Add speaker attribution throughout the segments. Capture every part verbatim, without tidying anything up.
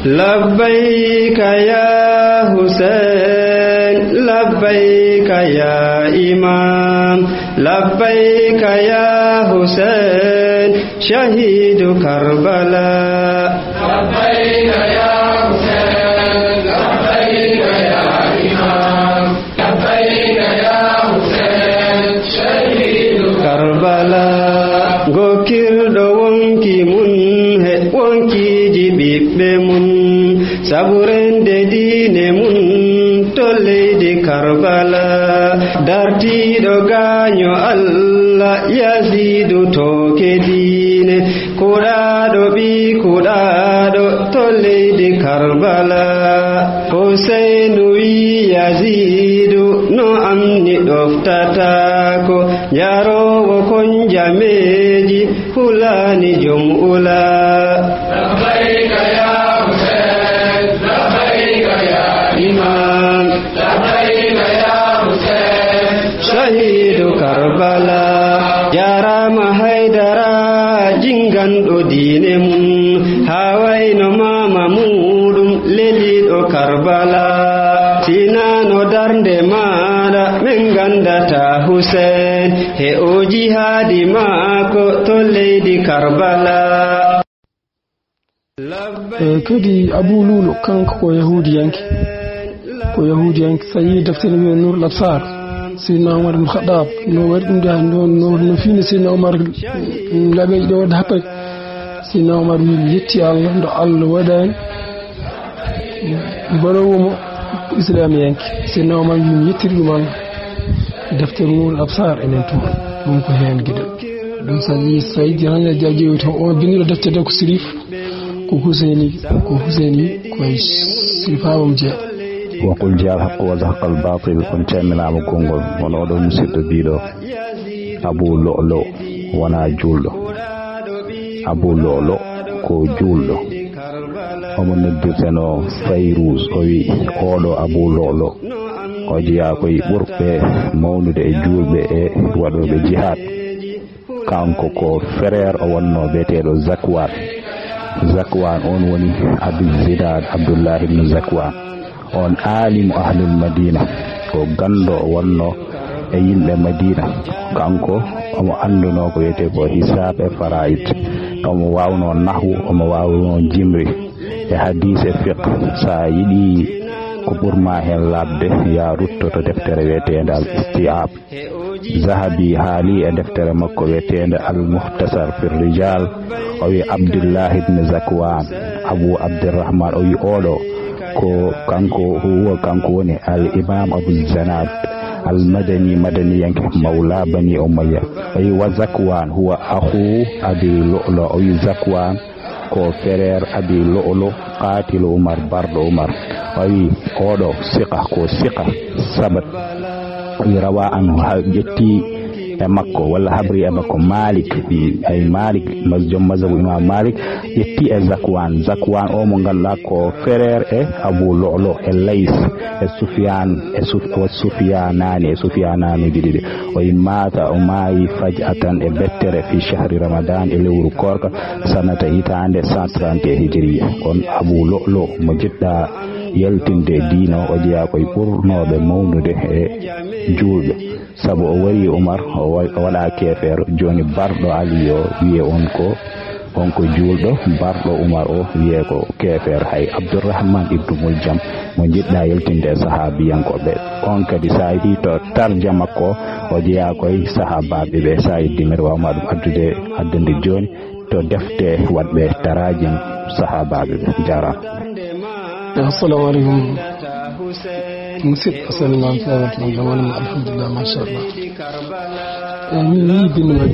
Speaker 1: لبيك يا حسين لبيك يا إمام لبيك يا حسين شهيد كربلاء
Speaker 2: لبيك يا حسين لبيك يا إمام لبيك يا حسين شهيد
Speaker 1: كربلاء gokirɗo wonki mun he wonki jiɓiɓɓe mun saburende diine mun to leydi Karbala dartiɗo gaaño Allah Yazidu toke diine kuɗaɗo ɓi kuɗaɗo to leydi Karbala Husseinu wi Yazidu no amni ɗoftatako jarowo kon jameji hulani jom ula
Speaker 2: لبيك يا حسين لبيك يا
Speaker 1: imam
Speaker 2: لبيك يا حسين
Speaker 1: shahidu Karbala jarama haydara jinganɗo diine mum hawayno mama muɗum leliɗo Karbala sinano darde maɗa min gandata Hussein he o jihadi maako to leydi Karbala
Speaker 3: kadi Abu Lulu kanko ko yahudiyanke ko yahudiyanke so yi deftere wiye Nurul Absar Seydina Omar ibn Khattab no waɗi ɗum de no no fini Seydina Omar laɓeji ɗo wadde happere Seydina Omar wi mi yetti Allah ndo Allah waɗani barowomo islamiyanke Seydina Omar wi mi yettiri ɗum Allah deftere Nurul Absar enen tuma ɗum ko hen gueɗel ɗum sabi saydi hanja jajewi to on bindiro deftere ko sirif ko Husseini ko Husseini koye sirifamam je
Speaker 4: وقل جاء الحق وزهق الباطل كنت من عام كونغول ونودو مسيد بيدو أبو لؤلؤ وانا جولدو أبو لؤلؤ كو جولدو ومن ندرسنو فيروز وي أولو أبو لؤلؤ وجيا كوي بربي مولد جولبي ودو بجهاد kanko ko frère o wonno beteɗo Zakwan Zakwan on woni Abdul Zidad Abdullah ibn Zakwan on alimu ahlul Madina ko gando wonno e yimɓe Madina kanko omo anduno ko wiyete ko hisab e faraid omo wawno nahwu omo wawno jimri e hadis e fiqh sa yiɗi ko ɓurma hen labde ya ruttoto deftere wiyetede al istiab Zahabi haali e deftere makko wiyetede al muhtasar fi rijal o wi Abdullah ibn Zakwan Abu Abdurrahman o wi oɗo ko kanko huwa kanko woni al imam Abu Zanad al madani madani yanke mawla bani umayya ay wa Zakwan huwa akhu Abi Lu'lu o wi Zakwan ko frère Abi Lu'lu qatil Umar bardo Umar ay oɗo siqa ko siqa sabat rawa anhu jetti e makko walla habri e makko Malik ay Malik mazjum mazhabu Imam Malik yetti e Zakwan Zakwan o mo ganda ko frère e Abu Lu'lu e Lays e Sufyan e Sufyanani e Sufyanani didi o mata o mayi faj'atan e bettere fi shahri Ramadan e lewru korka sanata hitande cent trente hijriya on Abu Lu'lu mo jidda yaltinde diino o jeya koye ɓurnoɓe mawnude e julɓe sabu o wari Umar o waɗa kefeero joni barɗo Ali o wiye on ko on ko julɗo barɗo Umar o wiye ko kefeero hay Abdourahman ibnu Muljam mo jiɗɗa yaltinde sahabiyankoɓe on kadi sa yi to tarjama ko o jeya koye sahabaɓe ɓe sa yiddimir wawma ɗum addude addude joni to defte waɗɓe tarajim sahabaɓe ɓe jarama.
Speaker 3: Assalamu alaikum. Musid assalamu alaikum zaman alhamdulillah masha Allah. Ni ni bin ma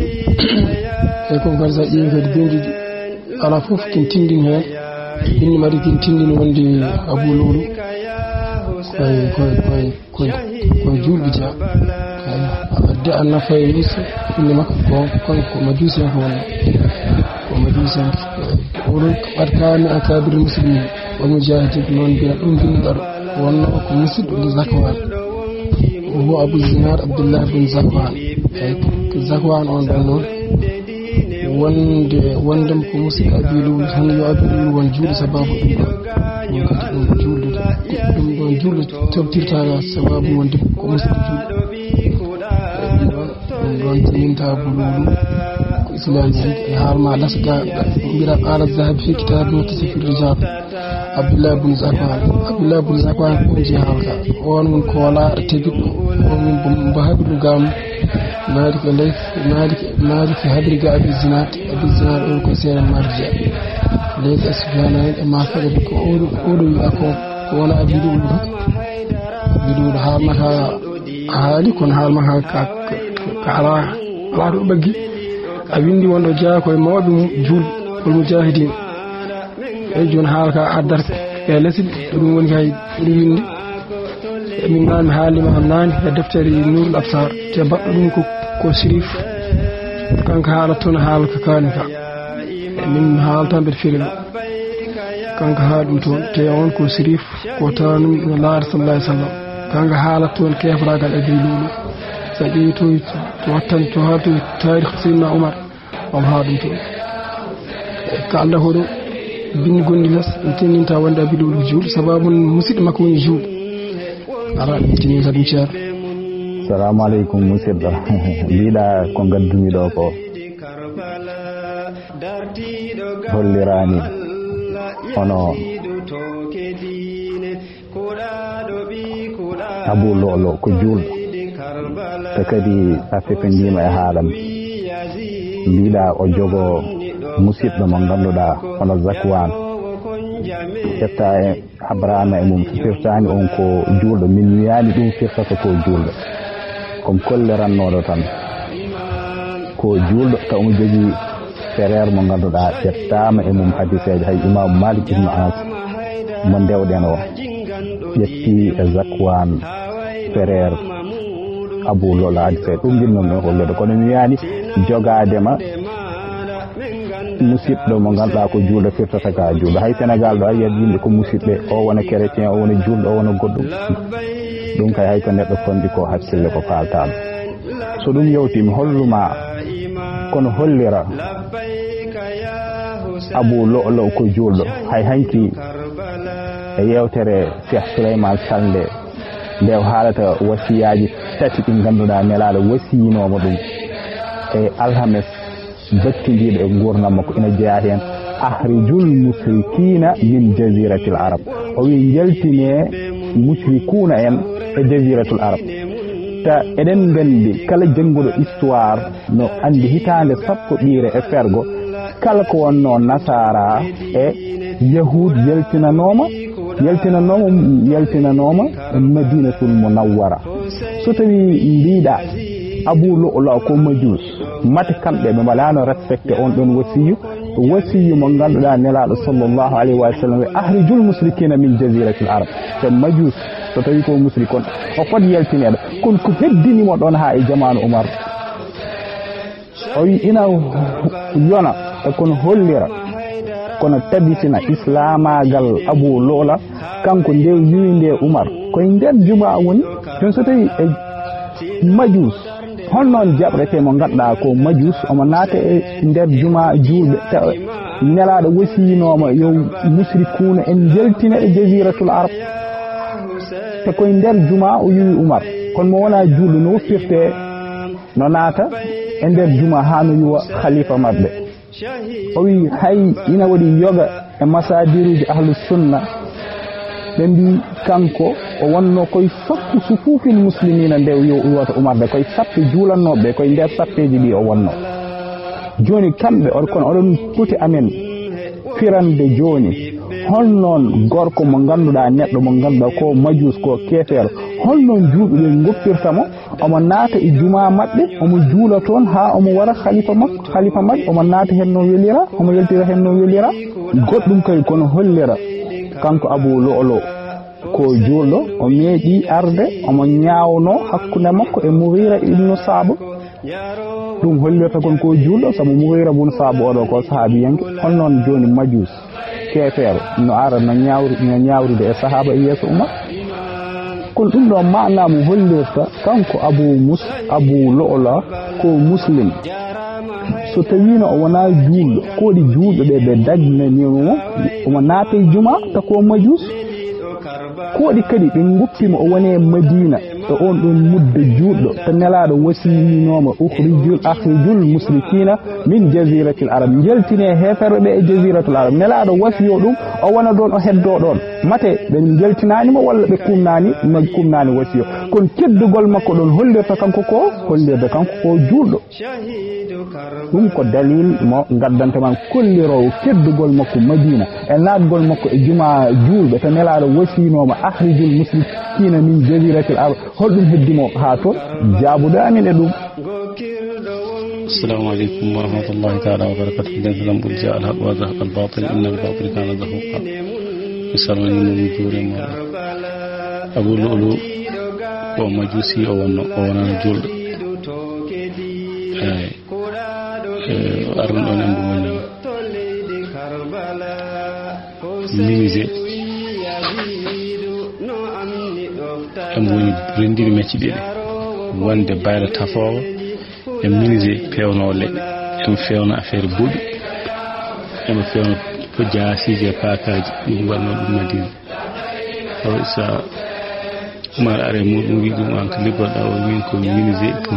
Speaker 3: e ko garza e ko bendi ala fof kin tindin he bin ma kin tindin wonde Abu Lu'lu ko ko ko ko julbi ja adde anna fayis bin ma ko ko majusi ko wona ko majusi ko barkani akabir muslimin ومجاهد من بين أم بن والله مسد بن زكوان وهو أبو الزناد عبد الله بن زكوان زكوان أون دانون wonde wondem ko musidɗo abilul tan yo abilul won juuɗe sababu ɗum ɗon ɗum kadi ɗum juuldude ɗum ɗon juulde tobtirtaga sababu wonde ko musidɗo juulɗo ɗum ɗon ɗum ɗon tininta bululu ko islam yiɗi e haalma lasga mbira ala zahabi fi kitabi muttasifi rijal abdoullah bun zakwan abdoullah bun zakwan ko ji haalka on won ko wala tebiɗɗo on min mbahabi ɗum gam مالك ليث مالك مالك هدري أبي الزناد أبي الزناد أول كسير المرجع ليث أسفيان ما فرق كأول أول أكو ولا أبي دول بدول حال ما حالي كون حال ما ك كعلا لا ربعي أبيندي وانا جاء كوي ما بيم جول المجاهدين أجون حال كأدر كالسيد رمون كاي رميني من قال محالي مهنان دفتري نور الأبصار تبقى ko sirif kanka haalatton haala ka kanika min haaltan ɓeɗe filima kanka haala ɗum toon te on ko sirif ko tanumi ina laara sallallahu alih w sallam kanka haalat toon kefragal abi lulu sa ƴeewi to to wattan to haalto tarih sidna oumar omo haa ɗum toon ka allah hoɗo bindi gonɗi las ɗum tinninta wonde abi lulu ko juul sababu musidɗo makko woni juul ala ɗum tinninta ɗum ceerno.
Speaker 4: Assalamu alaikum musidɗo mbiɗa ko gaddumi ɗo ko hollirani hono Abu Lolo ko julɗo te kadi a fefendima e haalam mbiɗa o jogo musidɗo mo ganduɗa hono Zakwan ƴetta e Abrahama e mum firtani on ko julɗo min wiyani ɗum firtata ko julɗo comme kollerannoɗo tan ko julɗo taw mo jogui frère mo ganduɗa ƴettama e mum hadiseje hay imam Malik ibn Anas mo ndewɗen o ƴetti e Zakwan frère Abu Lolo hadiseje ɗum jinnon ɗon hollude kono mi wiyani jogadema musidɗo mo ganduɗa ko julɗo firtata ka julɗo hay Sénégal ɗo a yiyat yimɓe ko musidɓe o wona chrétien o wona julɗo o wona goɗɗum ɗum kay hay ko neɗɗo fondi ko hakkille ko faltaɗo so ɗum yewtimi holluma kono hollira Abu Lolo ko julɗo hay hanki e yewtere Cheikh Souleymane Sall nde nde haalata wasiyaji tati ɗi ganduɗa nelaɗo wasiyinomo ɗum e alhames battidiɗo e gurnam makko ina jeeya hen ahrijul musrikina min jaziratil arab o wi jaltine musrikuna en e jaziratul arab ta eɗen gandi kala jannguɗo histoire no andi hitande sappo ɓiire e fergo kala ko wonno nasara e yahud yaltinanoma yaltinanoma yaltinanoma madinatul munawwara so tawi mbiɗa Abu Lolo ko majus mate kamɓe ɓe mbaɗano respecté on ɗon wasiyu wasiyu mo ganduɗa nelaɗo sallllahu alayhi wa sallam wi ahrijul musrikina min jaziratil arab te majus so tawi ko musrik on o foti yaltineɗo kono ko heddinimo ɗon ha e jamanu Oumar o wi ina yona e kono hollira kono tabitina islamagal Abu Lolo kanko ndew yiwinde Oumar koye nder juma woni jon so tawi e majus hon noon jaɓrete mo ganduɗa ko majus omo naata e nder juma julɓe te nelaɗo wasiyinoma yo musrikuna en jaltina e jaziratul arab te koye nder juma o yiwi Oumar kono mo wona julɗo no woppirte no naata e nder juma ha no yiwa khalifa mabɓe o wi hay ina waɗi yoga e masadiruji ahlus sunna ɓe mbi kanko o wonno koye sappu sufufil muslimina nde wiwata Oumar de koye sappe juulannoɓe koye nder sappeji ɗi o wonno joni kamɓe oɗo kono oɗon poti amen firande joni hol noon gorko mo ganduɗa neɗɗo mo ganduɗa ko majus ko kefeero hol noon juuɓe ɓe goppirtamo omo naata e juma maɓɓe omo juula toon ha omo wara khalifa makko khalifa maɓɓe omo naata hen no welira omo yaltira hen no welira goɗɗum kay kono hollira kanko Abu Lolo ko julɗo o meeɗi arde omo ñaawno hakkunde makko e Mughira ibnu Sa'b ɗum hollirta kon ko julɗo sabu Mughira ibnu Sa'b oɗo ko sahabiyanke hol noon joni majus kefeero no ara no ñaawri no ñaawrude e sahaba e yeeso Oumar kono ɗum ɗo manamo hollirta kanko Abu mus Abu Lolo ko muslim so tawino o wona juulɗo koɗi juulɗo ɓe ɓe dagnanimo omo naata e juma tako majus koɗi kadi ɓe guppimo o woni e Madina e on ɗon mudde juulɗo to nelaɗo wasinoma ukhrijul akhrijul musrikina min jaziratil arab jeltine heferɓe ɓe e jaziratul arab nelaɗo wasiyo ɗum o wona ɗon o heddo ɗon mate ɓe jeltinanimo walla ɓe kumnani no kumnani wasiyo kono keddugol makko ɗon hollirta kanko ko hollirde kanko ko juulɗo ɗum ko dalil mo gaddantaman kollirowo keddugol makko Madina e natgol makko e juma juulɓe to nelaɗo wasinoma akhrijul musrikina min jaziratil arab holɗum heddimo ha toon jaabude amin e ɗum.
Speaker 5: السلام عليكم ورحمة الله تعالى وبركاته. لم قل جاء الحق وزهق الباطل إن الباطل كان زهوقا. يسألني من جور ما أبو لؤلؤ ومجوسي أو أنا جول أرن أن أمبوني ميزة أمبوني برندي ماتشي wonde bayra tafowo e minise pewno leɗɗe en fewno affaire buɗi en fewno ko jaasije kaakaji ɗum wanno ɗum Madina o sa umar are muɗum wi ɗum an ko liggoɗa o min ko minise pour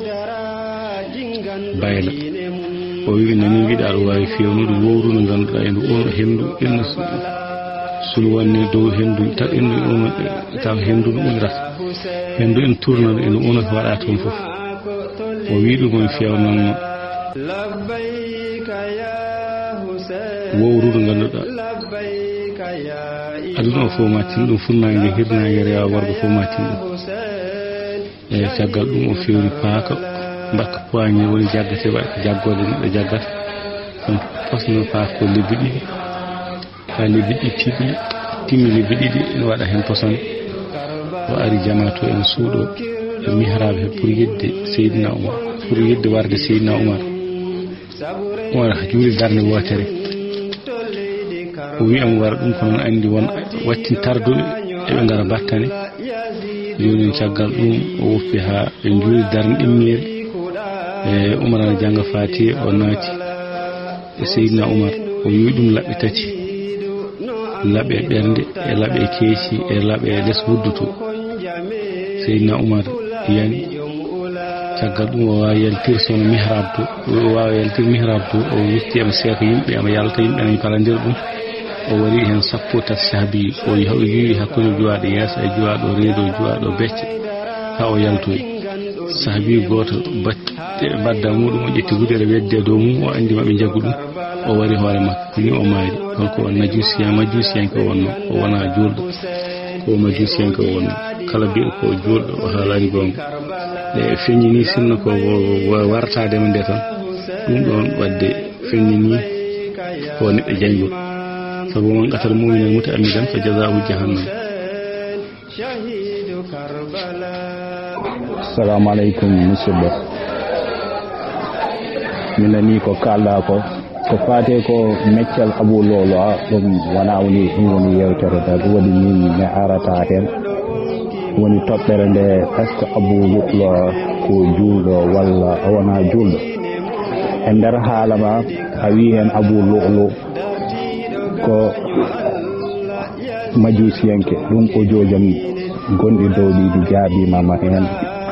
Speaker 5: bayla o wi nani wiɗa aɗa wawi fewnude wowru no ganduɗa en on hendu en sulu wanne dow hendu ta endu on taw hendu ɗum rata hendu en tourna en on waɗa toon fof o wi ɗum on fewnanno wowrude ganduɗa aduna o fof ma tin ɗum funnague hirnague rewa worgo fof ma tin ɗum e caggal ɗum o fewni paaka mbakka poigne woni jaggate waɗa ko jaggode neɗɗo jaggata ɗum posno paaka ko lebbi ɗiɗi ha lebbi ɗiɗi tiɗi timmi lebbi ɗiɗi ene waɗa hen posone o ari jamato en suuɗo e mihrab he pour yidde Seydina Oumar pour yidde warde Seydina Oumar Oumar juuli darde wotere o wi am wara ɗum ko noon andi won watti tarduɓe eɓe ngara battane joni caggal ɗum o woppi ha ɓe juuli darde ɗimmere e Oumar ana janga Fatiha o naati e Seydina Oumar o wi ɗum laɓɓe tati laɓe ɓernde e laɓe keeci e laɓe les wudduto Seydina Oumar yani caggal ɗum o wawi yaltir sono mihrab to o wawi yaltir mihrab to o witti ema seeka yimɓe ema yalta yimɓe ene palandir ɗum o wari hen sappo tati saabi o yiwi hakkude juwaɗo yeesa e juwaɗo reedo juwaɗo becce ha o yaltoyi saabi goto badda muɗum o ƴetti gudere wedde dow mum o andi maɓe jaggu ɗum o wari hoore makko ni o maari holko o najusiya majusiyanke o wonno o wona juulɗo ko majusiyanke o wonno kala biɗo ko juulɗo o haalani gonga e feññini sinno ko wartadema nde tan ɗum ɗon wadde feññini ko neɗɗo jangol sabu man qatal mu'minan muta'ammidan fa jazaa'uhu jahannam.
Speaker 4: Assalamu alaikum musidɗo min nani ko kalɗa ko ko fate ko meccal Abou Lolo ɗum wona woni ɗum woni yewtere nde ɗum waɗi min mi arata hen woni toɓɓere nde est ce que Abou Lolo ko juulɗo walla o wona juulɗo e nder haala ma a wi hen Abou Lolo ko majusiyanke ɗum o jojam gonɗi dow ɗiɗi jaabimama hen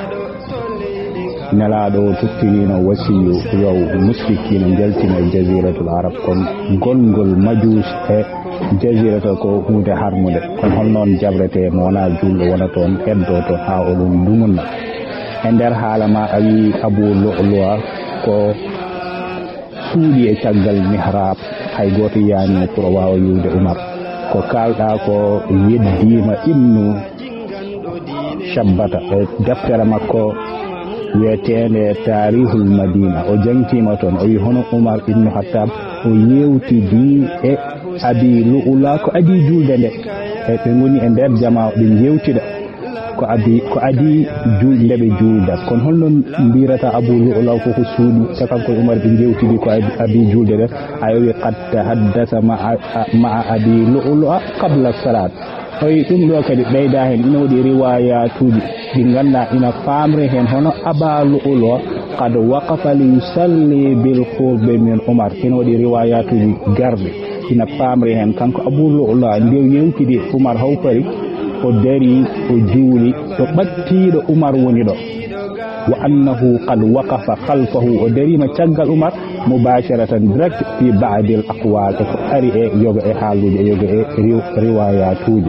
Speaker 4: nelaɗo tuttinino wasiyu yow musrikina jaltina jaziratul arab kon gongol majus e jazirata ko hunde harmude kono hol noon jabrete mo wona julɗo wona toon heddo toon ha oɗon dumunna e nder haala ma a wi Abou Lolo ko suuɗi e caggal mihrab hay goto yanimo pour o wawa yiwde Oumar ko kalɗa ko yeddima ibnu shabbata e deftere makko wiyetende tarihul madina o jangtima toon o wi hono Oumar ibnu Khattab o yewtidi e Abi Lolo ko adi julde nde e ɓe goni e nder jama ɓe jewtida ko abi ko adi julde ɓe julda kono holno mbirata Abou Lolo ko ko suuɗi so kanko Oumar ɓe jewtidi ko abi julde nde a wi qad tahaddasa ma Abi Lolo qabla salat o wi ɗum ɗo kadi ɓeyda hen ina waɗi riwayatuji ɗi ganduɗa ina famre hen hono Abou Lolo qad waqafa li yusalli bil qurbi min Umar ina waɗi riwayatuji garɗe ina pamri hen kanko Abu Lu'la ndew yewtidi Umar hawpari o dari o jiwli to ɓattiɗo Umar woni ɗo wa annahu qad waqafa khalfahu o darima caggal Umar mubasharatan direct fi ba'di al aqwal ko ari e yoga e haaluji e yoga e riwayatuji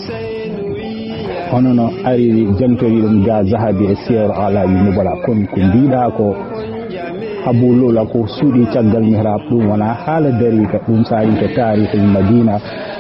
Speaker 4: hono no ari jamtori ɗum ga Zahabi e siyar alaji nubala kon ko mbiɗa ko Abu Lu'la ko suuɗi caggal mihrab ɗum wona haala dari ka ɗum sari to tarihi Madina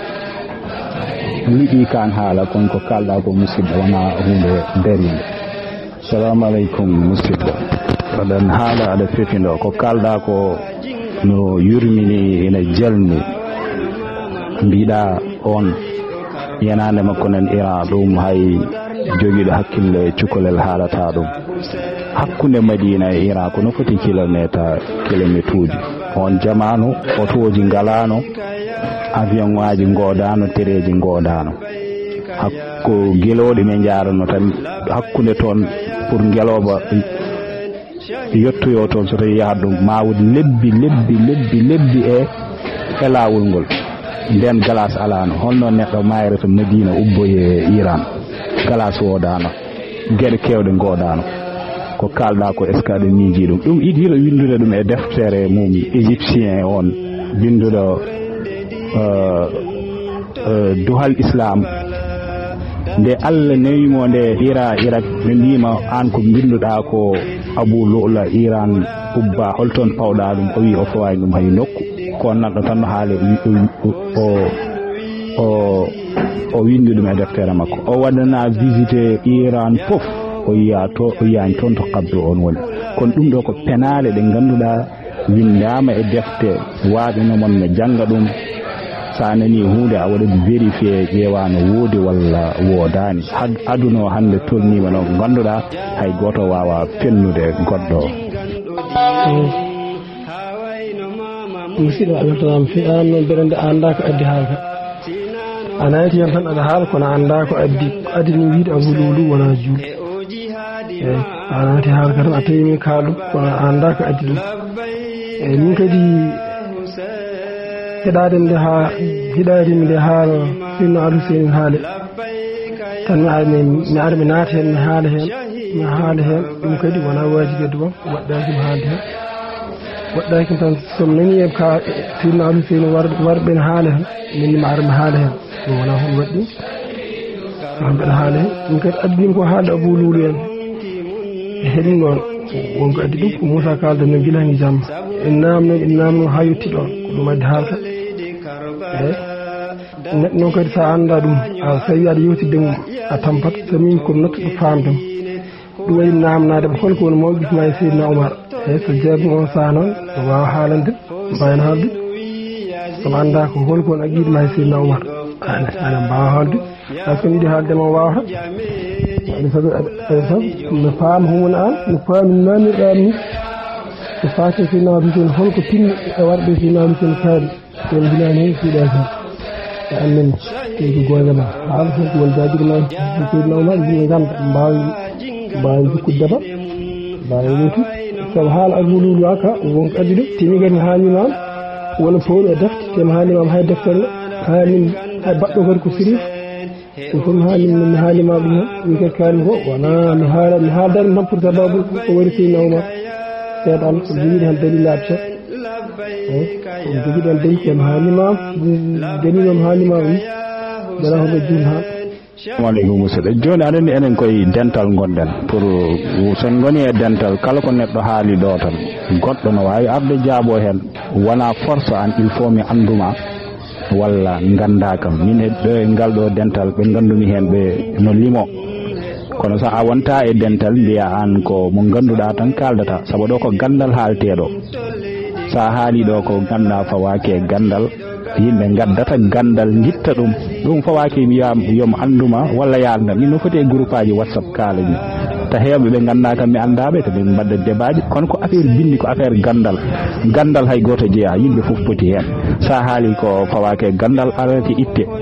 Speaker 4: liɗi kan haala kon ko kalɗa ko musidɗo wona hunde darinde. Assalamu alaikum musidɗo waɗan haala aɗa fefindo ko kalɗa ko no yurmini ina jalni mbiɗa on yanande makko nen Iran ɗum hay jogiɗo hakkille cukalel haalata ɗum hakkunde Madina e Iran ko no foti kilométre kilométre uji on jamanu otoji ngalano avion ngaji godano tereji godano hakko geloɗe men jarano tan hakkunde toon pour ngeloba yettoyo toon so tawi yaha ɗum mawude lebbi lebbi lebbi lebbi e e lawol ngol nden glace alano holno neɗɗo mayrata Madina ubboye Iran glace wodano gueɗe kewɗe godano ko kalɗa ko est ce que aɗa miiji ɗum ɗum iɗi yiɗo windude ɗum e deftere mum égyptien on binduɗo duhal islam nde Allah newimo nde ira irak ɓe mbima an ko binduɗa ko Abu Lu'la Iran ubba holton pawɗa ɗum o wi o fawani ɗum hay nokku ko nanɗo tan no haale o o o windi ɗum e deftere makko o waɗana visité Iran fof o yiya to o yiyani toon to kabdu on woni kono ɗum ɗo ko penale ɗe ganduɗa windama e defte waɗinomon ne janga ɗum sa nani hunde a waɗat vérifié ƴeewa no woodi walla woodani aduna o hande tolnima no ganduɗa hay goto wawa fennude goɗɗo
Speaker 3: musidɗo altanama fi an noon mbeɗa nde anda ko addi haalka a nayti yan tan aɗa haala kono anda ko addi addi ni wiide Abu Lu'lu wona juulde eyyi a naati haalka tan a tawimi kaalɗum kono anda ko addi ɗum eyyi min kadi heɗade nde ha hiɗadimi nde haala sinno Aliou Seyni haale tan mi ari mi ari mi naata hen mi haala hen mi haala hen ɗum kadi wona wajibi duwam waɗɗakimi haalde hen waɗɗakimi tan somi nani e ka sinno Aliou Seyni warɓe ne haala hen minni mi ara mi haala hen ɗum wona hon waɗɗi ɗum mbeɗa haala hen ɗum kadi addinimi ko haalde Abu Lu'lu en e heɗin ɗon wonko addi ɗum ko Moussa kalda no gilangi jamma en namno en namno ha yetti ɗon ko ɗum addi haalka eyyi neɗɗo noon kadi sa anda ɗum a so tawi aɗa yewtidde mum a tampat so min ko nottuɗo famdemo ɗum waɗi namnade holko woni mawqif ma e Seydina Oumar eyyi so jeerum on saha noon o wawa haalande mbawen haalde somo anda ko holko woni aqidema e Seydina Oumar ana mbawa haalde hay so yiiɗi haaldema o wawata aɗa sabi aɗa sabi no faama humuna an no faami namirɗam ni so faati Seydina Aliou Seyni holko pinni e warɓe Seydina Aliou Seyni kaari yen hilani hen fiiɗaki e annen ɗum ko goonga ma haala fof ko won jajirma Seydina Oumar yimɓe ganda mbawi mbawi jikkude debal mbawi wutu sabu haala Abu Lu'lu aka wonko addi ɗum timi kadi haalima am wona fawɗo e defte temi haalima am hay deftere haalim hay baɗɗo kadi ko sirif ɗum fof mi haalima mi haalima ɗum hen min kadi kaari ko wona mi haala mi haaldani tan pour sababu ko wari Seydina Oumar seeɗa Allah ko jogiiɗo hen dalilaɓe seeɗa eyyi ko jogiiɗo hen dalil mi haalima dalil mi haalima ɗum dara hoɓe juul ha
Speaker 4: assalamu aleykum musidɗo joni aɗa andi enen koye dental gonɗen pour sen goni e dental kala ko neɗɗo haali ɗo tan goɗɗo no wawi arde jaabo hen wona force an il faut mi anduma walla ganda kam min e ɗo e ngal ɗo dental ɓe gandumi hen ɓe no limo kono so a wonta e dental mbiya an ko mo ganduɗa tan kaldata saabu ɗo ko gandal haalteɗo sa haali ɗo ko ganduɗa fawaki e gandal yimɓe gaddata gandal guitta ɗum ɗum fawaki wiyam yomo anduma walla yalda min no foti e groupe aji WhatsApp kalani ta hewɓe ɓe ganda kam mi andaɓe to min mbadda débat kono ko affaire bindi ko affaire gandal gandal hay goto jeeya yimɓe foof poti hen sa haali ko fawake gandal arati itte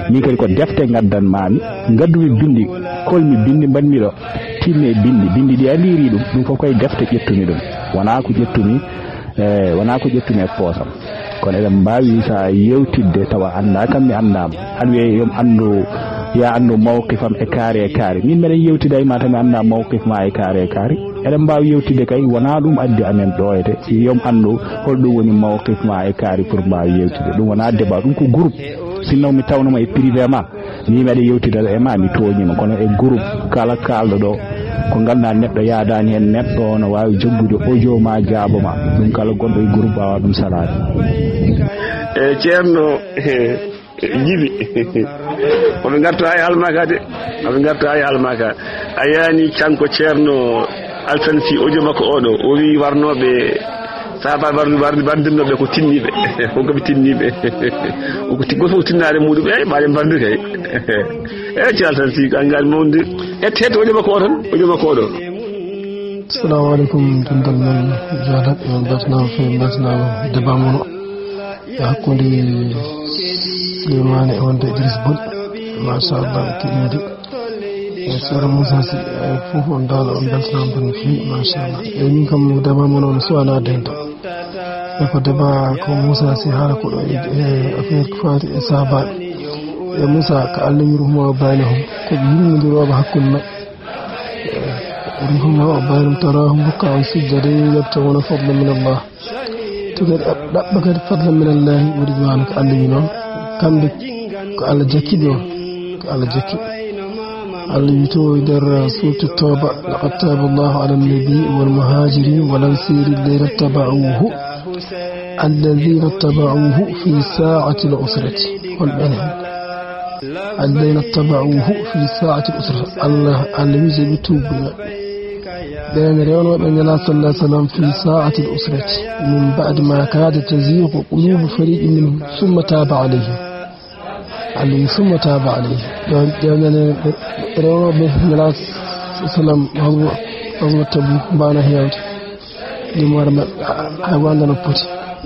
Speaker 4: min kadi ko defte gaddanmami gaddumi bindi kolmi bindi mbanmiɗo timme bindi bindi ɗi aliri ɗum ɗum fof koye defte ƴettumi ɗum wona ko ƴettumi e wona ko ƴettumi e poosam kono eɗen mbawi sa yewtidde tawa anda kam mi andama han wiye yom andu ya andu mawqifam e kaari e kaari min mbeɗen yewtida e ma tami anda mawqif ma e kaari e kaari eɗen mbawi yewtidde kay wona ɗum addi amen ɗoyete yom andu holɗum woni mawqif ma e kaari pour mbawi yewtidde ɗum wona débat ɗum ko groupe sinno mi tawnoma e privé ma mi meɗe yewtida e ma mi toñima kono e groupe kala kalɗo ɗo ko ganduɗa neɗɗo yaadani hen neɗɗo no wawi joggude audio ma jaabo ma ɗum kala gonɗo e groupe wawa ɗum salade
Speaker 6: e ceerno jibi oɓe garta e almaka de oɓe garta e almaka a yani canko ceerno Alsan Sy audio makko oɗo o wi warnoɓe sahaba wardi wardi bandinnoɓe ko tinniɓe wonkoɓe tinniɓe goto fof tinnare muɗum e mbaɗe mbardi kay e ci Alsan Sy angal mawde ette hetto audio makko o tan audio makko oɗo.
Speaker 3: Assalamu alaikum tundal men jalat en batnama fe batnama débat mono e hakkude Souleymane e wonde Idriss Bol machallah keɗide e Sara Moussa Sy fof on dalo on beltanama tan no fewi machallah e min kam débat mono no suwana dento e ko débat ko Moussa Sy haala ko ɗo e affaire ko fati e sahabaɓe e Moussa ko Allah yurhumo baynahum koɓe yurmodiroɓe hakkude mabɓe رحمه وبارم تراهم ركعا سجدا يبتغون فضلا من الله تقول ربك فضلا من الله ورضوانك علينا كم على جكيب على جكيب على يتو در سورة التوبة لقد تاب الله على النبي والمهاجرين والأنصار الذين اتبعوه الذين اتبعوه في ساعة العسرة والبنين الذين اتبعوه في ساعة العسرة الله الذي يجب بين ريون وبين الله صلى الله عليه وسلم في ساعة الأسرة من بعد ما كاد تزيغ قلوب فريق منهم ثم تاب عليهم عليه ثم تاب عليه بين ريون وبين الله صلى الله عليه وسلم غزوة تبوك بانا هيوت لمر حيوان نبوتي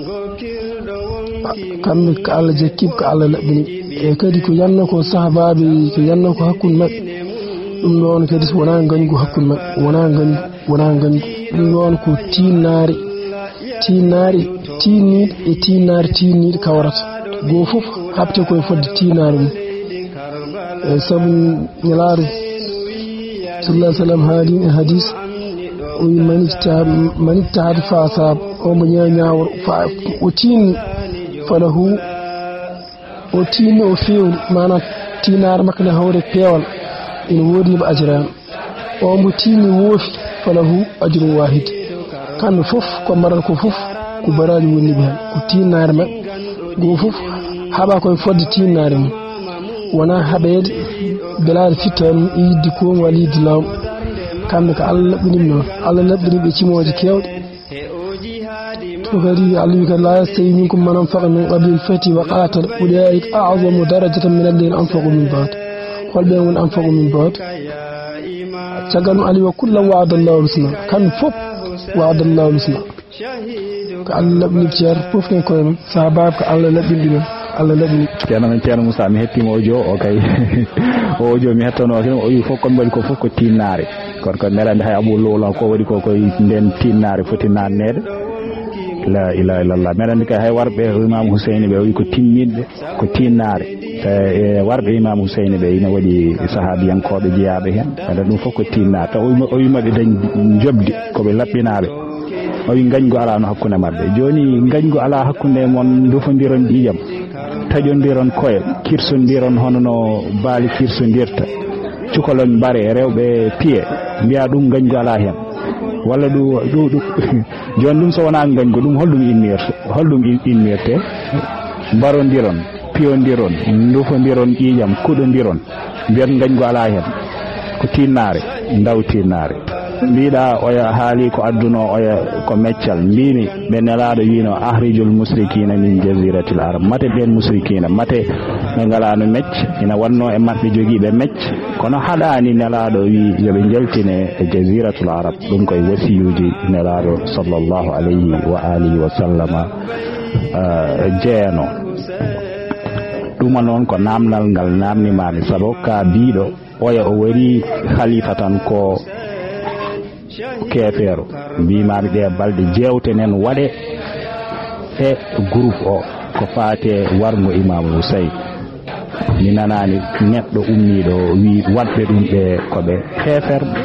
Speaker 3: كم كعلى جكيب كعلى لبني كدي كو ينكو صحابي كو ينكو حكون مك ɗum ɗon kadi wona gañgu hakkude maɓɓe wona gañgu wona gañgu ɗum ɗon ko tinnare tinnare tinniɗe e tinnare tinniɗe kawrata goo fof habte koye fodde tinnare mum e saabu ñalaare sallah sallam haalin e hadis o wi manittahade fa saabu omo ñaa ñawor fa o tinni falahu o tinni o fewni mana tinnare makko ne hawre peewal ina woodi ba ajran o mo tini woofi falahu ajrun wahid kamɓe fof ko maral ko fof ko baraji wonni ɓe hen ko tinnare maɓɓe goo fof haɓa koye fodde tinnare mum wona haɓede belade fitta e yidde koom walla yidde lawm kamɓe ko Allah laɓɓinimi noon Allah laɓɓiniɓe cimoje kewɗe to kadi Allah wi kadi la yastawi minkum man anfaqa min qabli al-fathi wa qatala ulaika a'zamu darajatan min alladhina anfaqu min ba'd holɓe woni anfaqu min ba'd caggal ali wa kullam wa'adallahu husna kamɓe fof wa'adallahu husna ko Allah laɓɓini ceer fof ken koye men sahabaɓe ko Allah laɓɓini ɗumen Allah laɓɓini
Speaker 4: ceerno men ceerno Moussa mi hettimo audio o kay o audio mi hettono kene o wi fof kon waɗi ko fof ko tinnare kono ko nerande hay Abou Lowla ko waɗi ko koye nden tinnare foti nannede la ilaha illallah meɗen andi kay hay warɓe Imam Hussein ɓe o wi ko tinniɗɓe ko tinnare e warɓe Imam Hussein ɓe ina waɗi sahabiyankoɓe jeeyaɓe hen meɗen ɗum fof ko tinnare taw o wimaɓe dañ jobdi koɓe laɓɓinaɓe o wi gañgu ala no hakkude mabɓe joni gañgu ala hakkude mon dofodiron ƴiƴam taƴodiron koye kirsodiron hono no baali kirsodirta cukalon bare rewɓe piye mbiya ɗum gañgu ala hen walla ɗum ɗum joni ɗum so wona gañgu ɗum holɗum innirte holɗum innirte barodiron piyodiron dofodiron ƴiƴam kuɗodiron mbiyat gañgu ala hen ko tinnare daw tinnare mbiɗa oya haali ko adduno oya ko meccal mbimi ɓe nelaɗo wino ahrijul musrikina min jaziratil arab mate ɓen musrikina mate ɓe ngalano mecc ina wanno e maɓɓe joguiɓe mecc kono haɗani nelaɗo wi yoɓe jaltine e jaziratul arab ɗum koye wasiyuji nelaɗo sallllahu alayhi wa alihi wa sallama jeeno ɗuma noon ko namdal ngal namnimami sabu ka biɗo oya o wari khalifa tan ko kefeero mbimami ɗe balɗe jewtenen waɗe e groupe o ko faate wargo Imam Hussein mi nanani neɗɗo ummiɗo wi wadɓe ɗum ɓe koɓe heferɓe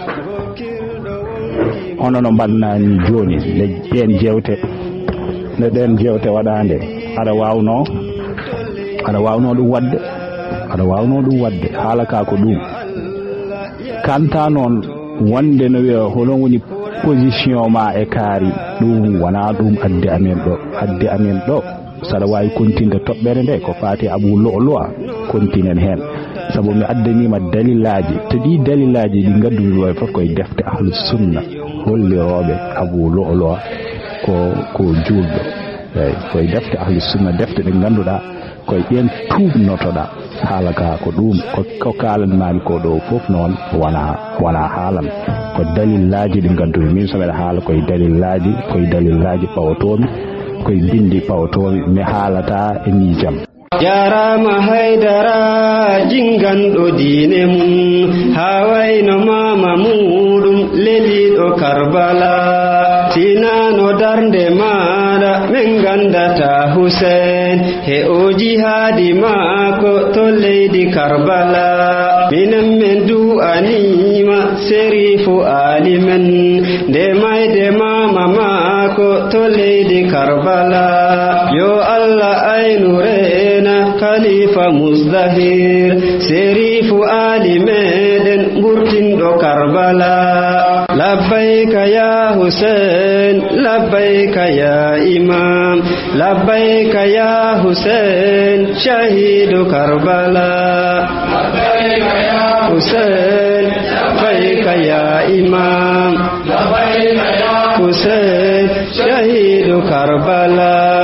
Speaker 4: hono no mbalnani joni nde ɗen jewte nde ɗen jewte waɗande aɗa wawno aɗa wawno ɗum wadde aɗa wawno ɗum wadde haala ka ko ɗum kanta noon wonde no wiya holon woni position ma e kaari ɗum wona ɗum adde amen ɗo adde amen ɗo saɗa wawi continde toɓɓere nde ko faati Abou Lo'lo'a continen hen sabu mi addanima dalilaji to ɗi dalilaji ɗi gaddumi ɗo fof koye defte ahlus sunna holliroɓe Abou Lo'lo'a ko ko julɗo eyyi koye defte ahlus sunna defte ɗe ganduɗa koye ɓen tuubnotoɗa haala ka ko ɗum ko kalanmami ko ɗo fof noon wona wona haalam ko dalillaji ɗi gaddumi min so mbeɗa haala koye dalillaji koye dalillaji ɓawtomi koye bindi ɓawtomi mi haalata e miijam.
Speaker 1: jarama haydara jinganɗo diine mum ha wayno mama muɗum leliɗo Karbala tinano darde maɗa min gandata Husain he o jihadi maako to leydi Karbala minen min du'anima Serifu Ali men nde mayde mama maako to leydi Karbala yo Allah aynurena Khalifa Muzdahir Serifu Ali meden burtinɗo Karbala labbayka ya Husain labbayka ya Imam labbayka ya Husain shahidu Karbala
Speaker 2: labbayka ya
Speaker 1: Husain labbayka ya Imam
Speaker 2: labbayka ya
Speaker 1: Husain shahidu Karbala